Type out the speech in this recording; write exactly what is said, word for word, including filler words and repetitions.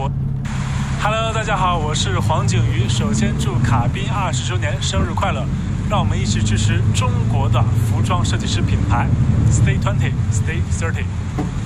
国。Hello， 大家好，我是黄景瑜。首先祝卡宾二十周年生日快乐！让我们一起支持中国的服装设计师品牌 ，Stay twenty, Stay thirty。